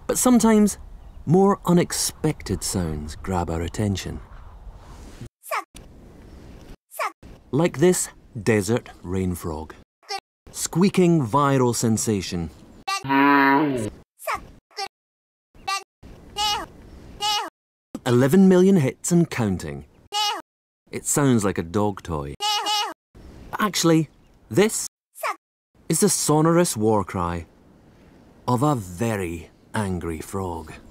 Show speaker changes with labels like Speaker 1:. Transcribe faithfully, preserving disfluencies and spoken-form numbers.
Speaker 1: But sometimes, more unexpected sounds grab our attention. Like this desert rain frog. Squeaking viral sensation. eleven million hits and counting. It sounds like a dog toy. Actually, this is the sonorous war cry of a very angry frog.